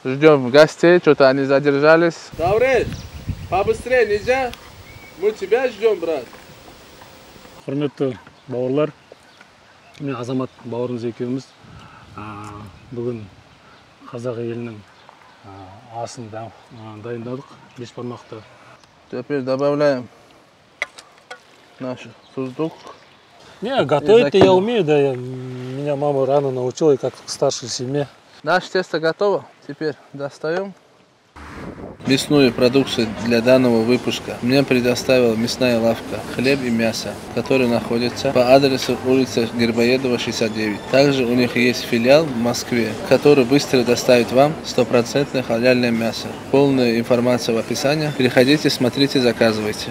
Ждем гостей, что-то они задержались. Даврет, побыстрее нельзя? Мы тебя ждем, брат. Құрметті бауырлар, мен Азамат бауырымыз екеуміз бүгін қазақ елінің асын дайындадық, бешбармақты. Теперь добавляем наш суздук. Не, готовить-то я умею, да, меня мама рано научила, и как в старшей семье. Наше тесто готово, теперь достаем. Мясную продукцию для данного выпуска мне предоставила мясная лавка «Хлеб и мясо», которая находится по адресу улица Грибоедова, 69. Также у них есть филиал в Москве, который быстро доставит вам 100% халяльное мясо. Полная информация в описании. Переходите, смотрите, заказывайте.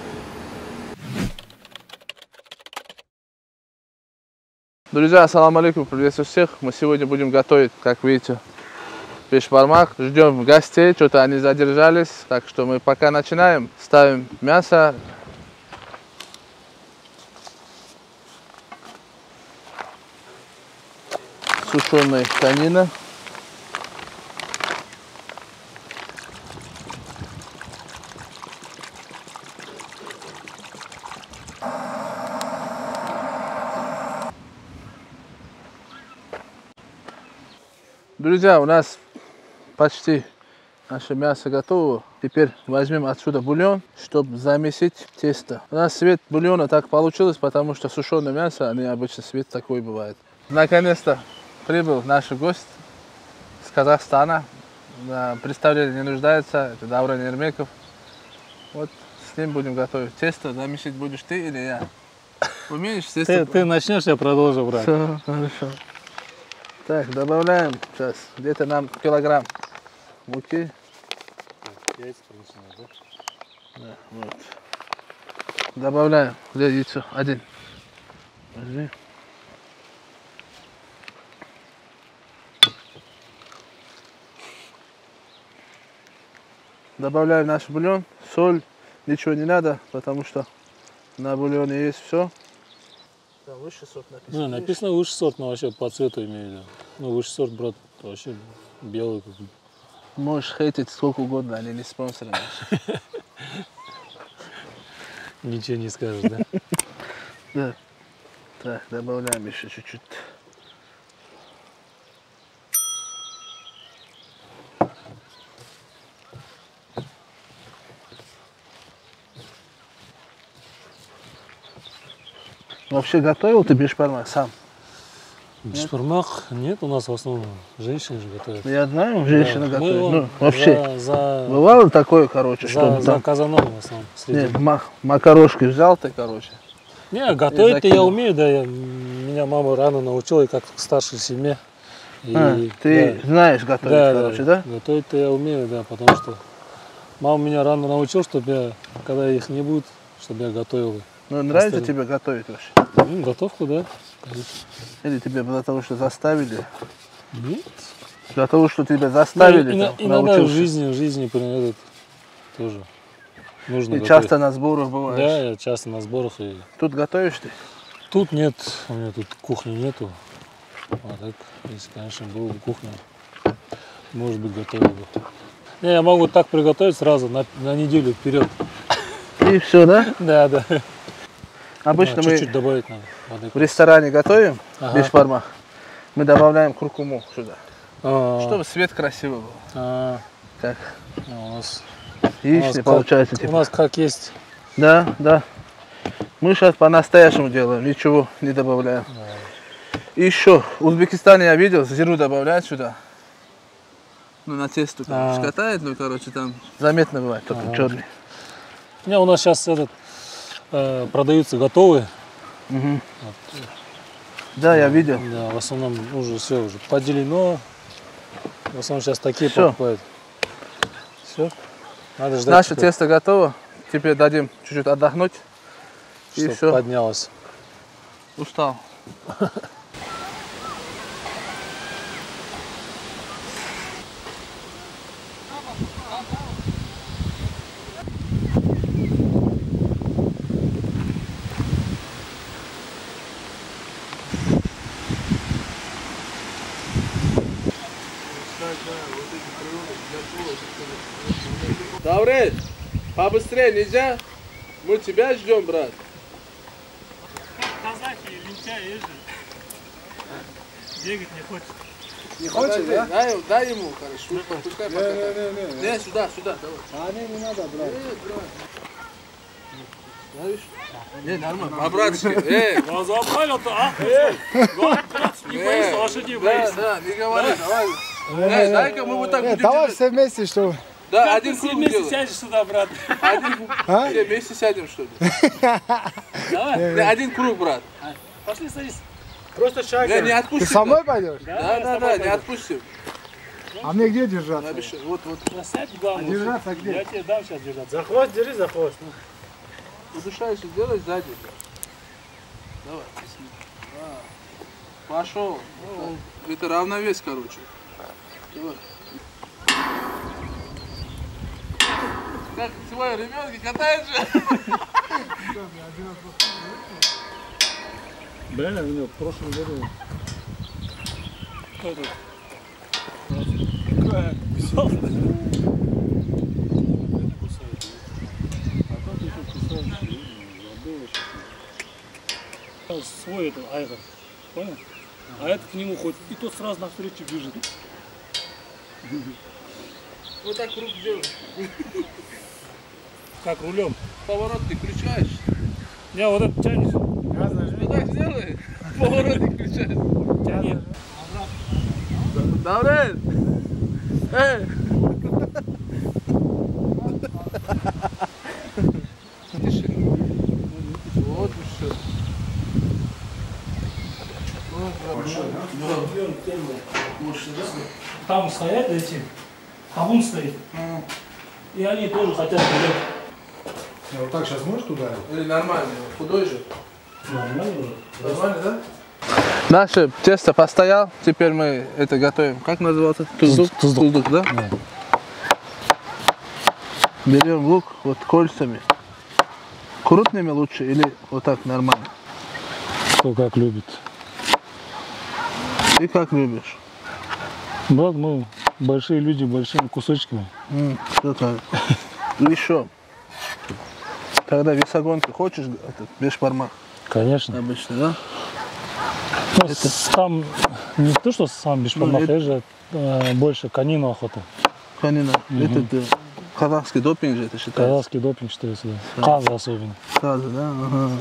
Друзья, ассаламу алейкум, приветствую всех. Мы сегодня будем готовить, как видите, бешбармак. Ждем гостей, что-то они задержались. Так что мы пока начинаем. Ставим мясо. Сушеная конина. Друзья, у нас почти наше мясо готово. Теперь возьмем отсюда бульон, чтобы замесить тесто. У нас цвет бульона так получилось, потому что сушеное мясо, они обычно цвет такой бывает. Наконец-то прибыл наш гость с Казахстана. На представление не нуждается, это Даврен Ермеков. Вот с ним будем готовить. Тесто замесить будешь ты или я? Умеешь тесто? Ты начнешь, я продолжу, брат. Все, хорошо. Так, добавляем сейчас где-то нам килограмм муки. Яйца начинаю, да? Да, вот. Добавляем, где яйцо? Один. Подожди. Добавляем наш бульон, соль, ничего не надо, потому что на бульоне есть все. Там высший сорт написано. Ну, написано высший сорт, но вообще по цвету имею в виду. Ну, высший сорт, брат, вообще белый. Можешь хейтить сколько угодно, они не спонсоры наши. Ничего не скажешь, да? Да. Так, добавляем еще чуть-чуть. Вообще готовил ты бешбармак сам? Бешбармак? Нет, у нас в основном женщины же готовят. Я знаю, женщина Да. готовит. Мы Ну, вообще, бывало такое, короче, чтобы за там... казаном в основном Нет, следим. макарошки взял ты, короче. Не, готовить-то я умею, да, меня мама рано научила, и как в старшей семье. И, ты знаешь готовить, короче, да? Готовить-то я умею, да, потому что мама меня рано научила, чтобы я, когда их не будет, чтобы я готовил. Ну, нравится тебе готовить вообще? Ну, готовку, да. Или тебе для того, что заставили? Нет. Для того, что тебя заставили, Ну, там, иногда научился? в жизни этот, тоже нужно И готовить. часто на сборах бываешь? Да, я часто на сборах. И... Тут готовишь ты? Тут нет, у меня тут кухни нету. А так, если, конечно, была бы кухня, может быть, готовил бы. Не, я могу так приготовить сразу, на неделю вперед. И все, да? Да, да. Обычно Чуть-чуть мы добавить надо воды. в ресторане готовим Ага. бешбармак. Мы добавляем куркуму сюда, А, чтобы цвет красивый был. Как у нас яичный получается. у Типа. нас как есть. Да, да. Мы сейчас по-настоящему делаем, ничего не добавляем. И еще, в Узбекистане я видел, зиру добавляют сюда. Ну, на тесто катает, ну, короче, там заметно бывает, только черный. Не, у нас сейчас продаются готовые. Угу. Да, я видел. Да, в основном уже все уже поделено. В основном сейчас такие Всё. покупают. Все. Надо ждать. Наше тесто готово. Теперь дадим чуть-чуть отдохнуть. И чтобы все. поднялось. Устал. Даврет, побыстрее нельзя? Мы тебя ждем, брат. Казахи, лентяи, есть же. Бегать не хочет. Не хочешь, да? Дай ему, хорошо. Пускай покатает. Не, сюда, давай. А не надо, брат. Знаешь? Не, нормально, по-братски. Глаза палят-то, а? Не боишься, лошадей боишься. Да, не говори, давай. Дай-ка мы вот так будем Давай делать. все вместе, что? Да, один круг вместе делаем. сядешь сюда, брат. Все вместе сядем, что ли? Давай. Один круг, брат. Пошли, садись. Просто шаг. Не Ты отпустим. со мной пойдешь? Да, не отпустим. А мне где держаться? Обещаю. Вот. Сядь в главную. Держаться где? Я тебе дам сейчас держаться. За хвост держи, за хвост. Удушаешь, сделай сзади. Давай. Пошел. Это равновес, короче. Давай. Как твои ребенки катают же? Блин, у него в прошлом году. Кто это? Свой это айгар, понял? А этот к нему ходит, и тот сразу навстречу бежит. Вот так круг делай. Как рулем. Поворот ты включаешь. Не, вот это тянешь. Вот так сделай. Поворот ты включаешь. Тянет. Даврет! Эй! Вот и все. Там стоят эти, табун стоит. И они тоже хотят гулять. Вот так сейчас можешь ударить? Или нормально, худой же. Нормально уже. Нормально, да? Наше тесто постоял, теперь мы это готовим. Как называется? Туздук? Туздук, да? Да. Берем лук вот кольцами. Крупными лучше или вот так нормально? Кто как любит. Ты как любишь? Брат, мы большие люди большими кусочками. Что так? Еще. Когда весогонку хочешь, этот, бешбармак Конечно. обычно, да? Ну, сам, не то, что сам бешбармак, это- это же больше конину охота. Канина. Это казахский допинг же это считается. Казахский допинг считается, да. Каза особенно. Каза, да? Ага.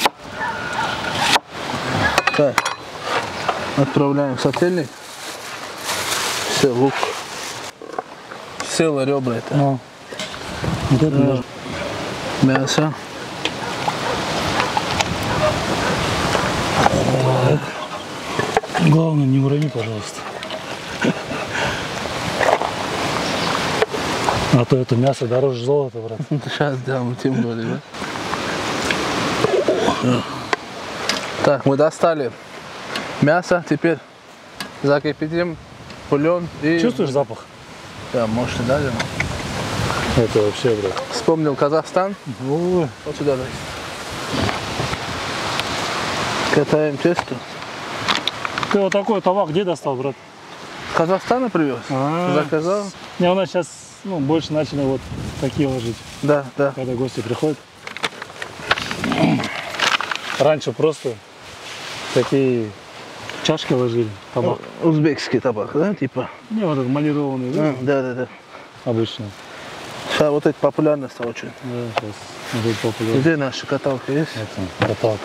Так. Отправляем в сотельник. Все, лук. Села ребра это. Ну, вот это Да. даже. Мясо. Главное, не урони, пожалуйста. А то это мясо дороже золота, брат. Сейчас сделаем, тем более, да? Всё. Так, мы достали мясо, теперь закипятим бульон и... Чувствуешь запах? Да, может, и даже. Это вообще, брат. Вспомнил Казахстан. Ой. Вот сюда, давай. Катаем тесто. Ты вот такой табак где достал, брат? С Казахстана привез. Заказал. Не, у нас сейчас больше начали вот такие ложить, Да, да. когда гости приходят. Раньше просто такие чашки ложили, табак. Узбекский табак, да, типа? Не, вот этот малированный, да, Да, да, да. обычно. Сейчас вот эта популярность очень. Да, сейчас будет популярно. Где наша каталка есть? Это каталка.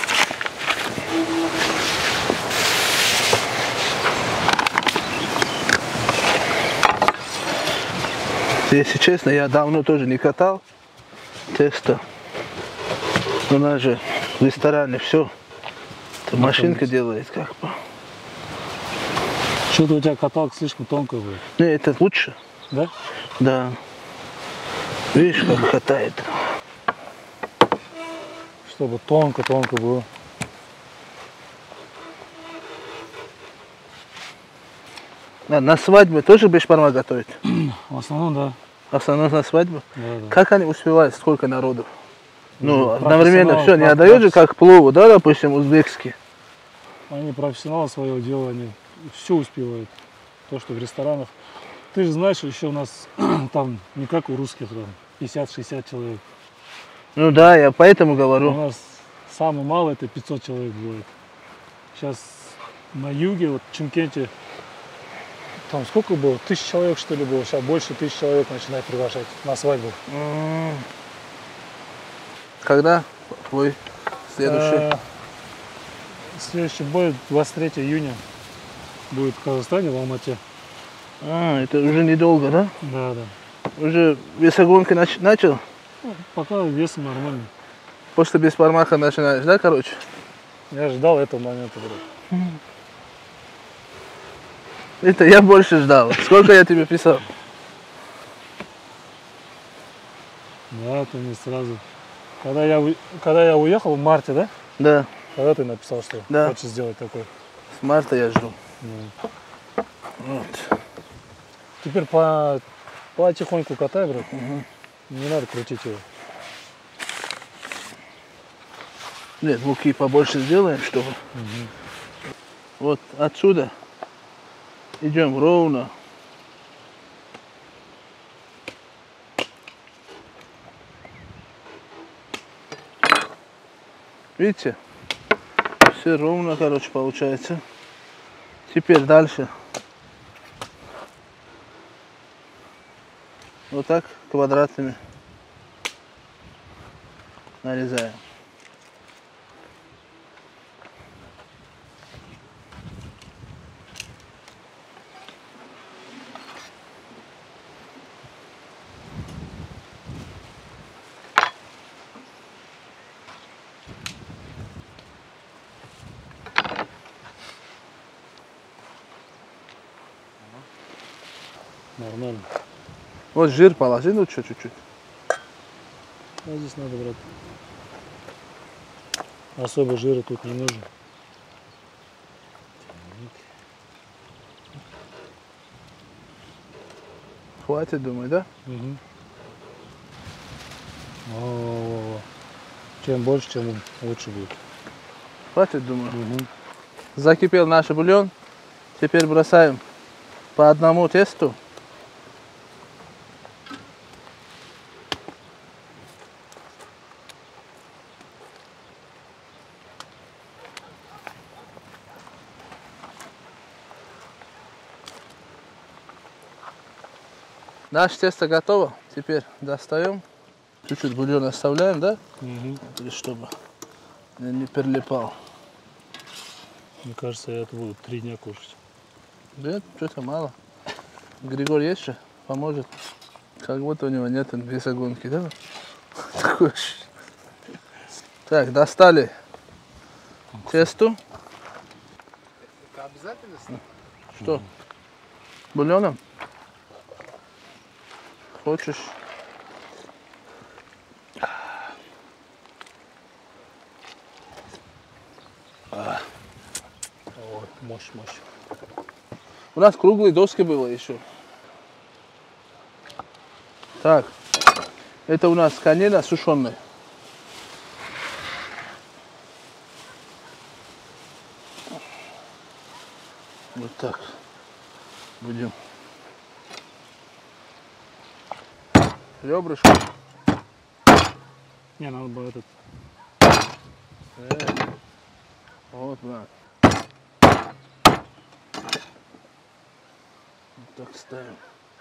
Если честно, я давно тоже не катал тесто. У нас же в ресторане все. Машинка делает как бы. Что-то у тебя каталка слишком тонкая будет, Не, это лучше. да? Да. Видишь, как катает. Чтобы тонко-тонко было. А на свадьбе тоже бешбармак готовить? В основном, да. В основном на свадьбу? Да. Как они успевают, сколько народу? Ну, Ну, одновременно профессионал, все, не проф- отдают же как плову, да, допустим, узбекский. Они профессионалы своего дела, они все успевают. То, что в ресторанах. ты же знаешь, еще у нас там не как у русских, там 50-60 человек. Ну да, я поэтому У говорю. нас самый малый это 500 человек будет. Сейчас на юге, вот в Чимкенте, там сколько было? 1000 человек что ли было? Сейчас больше 1000 человек начинают приглашать на свадьбу. Когда твой следующий? Следующий бой 23 июня будет в Казахстане, в Алмате. Это уже недолго, да? Да, да. Уже весогонки начал? Ну, пока весом нормально. После беспармака начинаешь, да, короче? Я ждал этого момента, брат. Это я больше ждал. Сколько я тебе писал? Да, ты мне сразу. Когда я уехал в марте, да? Да, Когда ты написал, что Да. хочешь сделать такой. с марта я жду. Ну. Вот. Теперь потихоньку катай, брат. Не надо крутить его. Нет, луки побольше сделаем, чтобы. Вот отсюда идем ровно. Видите? Все ровно, короче, получается. Теперь дальше. Вот так квадратами нарезаем. Нормально. Вот жир положи, ну что, чуть-чуть. А здесь надо, брат. Особо жира тут не нужно. Хватит, думаю, да? Угу. О, чем больше, тем лучше будет. Хватит, думаю. Угу. Закипел наш бульон. Теперь бросаем по одному тесту. Наше тесто готово. Теперь достаем. Чуть-чуть бульон оставляем, да? Угу. Чтобы не прилипал. Мне кажется, я это буду 3 дня кушать. Нет, что-то мало. Григорий есть же? Поможет. Как будто у него нет весогонки, да? Такое ощущение. Так, достали тесто. Это обязательно? Что? Бульоном? Хочешь? О, мощь. У нас круглые доски было еще. Так, это у нас конина сушеная. Вот так будем. Ребрышко. Не, надо было этот. Вот, брат. Вот так ставим.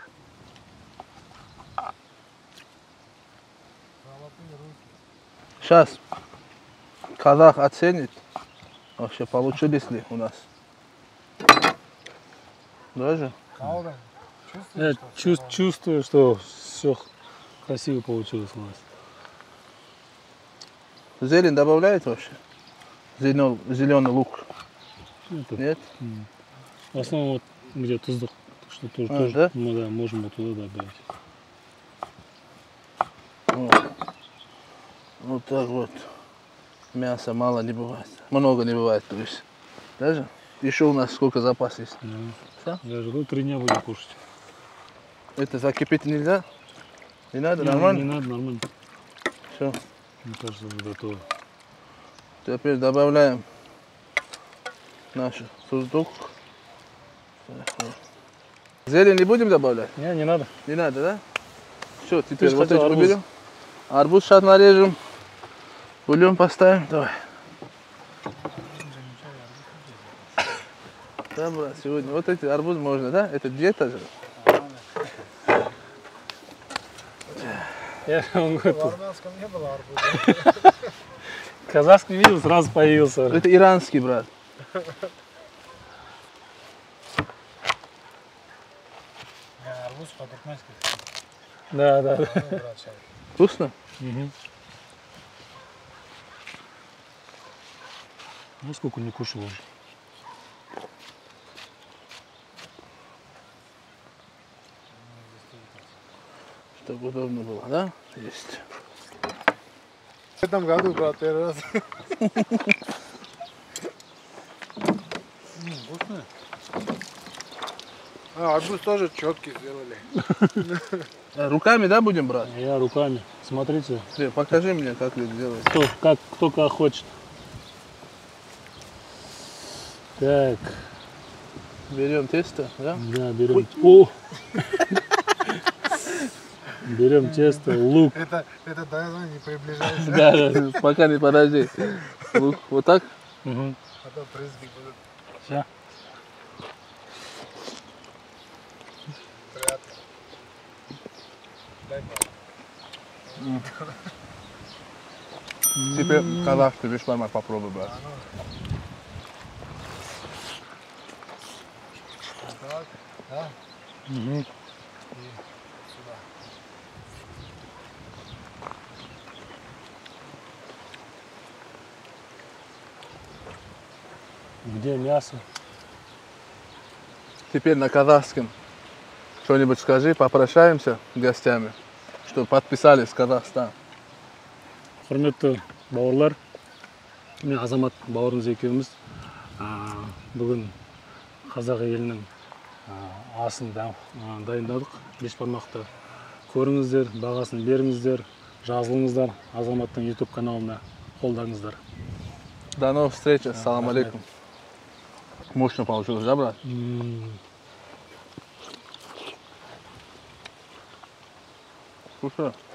Сейчас казах оценит, вообще получились ли у нас. Даже? Калда. Я Чувствуешь? чувствую, что все красиво получилось у нас. Зелень добавляет вообще? Зеленый лук? Это, Нет? в основном вот где туздык, что тоже, А, да? ну да, можем вот туда добавить. Вот так вот. Мяса мало не бывает. Много не бывает, то есть. Даже? Еще у нас сколько запас есть? Ну, Всё? я же говорю, 3 дня будем кушать. Это закипеть нельзя? Не надо? Не Нормально? надо, нормально. Все. Мне кажется, уже готово. Теперь добавляем наш суздук. Так, вот. Зелень не будем добавлять? Не надо. Не надо, да? Все, теперь же вот хотел эти арбуз. уберем. Арбуз сейчас нарежем. Бульон поставим. Давай. Да, брат, сегодня вот эти арбуз можно, да? Это диета же. Он В говорит, армянском не было арбуза. казахский видел, сразу появился. Это иранский, брат. Арбуз по-туркменски. Да. Ну, брат, сейчас. Вкусно? Мгм. Ну сколько не кушал уже. Чтобы удобно было, да? Есть. В этом году, брат, первый раз. Вкусно? Арбуз тоже четкий сделали. Руками, да, будем брать? Я руками. Смотрите, Покажи мне, как это делать. кто как хочет. Так, Берем тесто, да? да, берем. О! Берем тесто, лук. Это даже не приближайся, Да, пока не подожди. Вот так? Мгм. а то брызги будут Всё. приятно. Дай папа. Теперь казахский бешбармак попробуй, брат. Так, да, Мгм. сюда. Где мясо? Теперь на казахском что-нибудь скажи, попрощаемся с гостями, что подписались в Казахстан. Құрметті бауырлар, мен Азамат бауырымыз екеуміз бүгін қазақ елінің асын дайындадық. Бешбармақты көріңіздер, бағасын беріңіздер, жазылыңыздар Азаматтың YouTube каналына, қолдаңыздар. До новых встреч, ассаламу алейкум. Мощно получилось, да, брат? Слушай.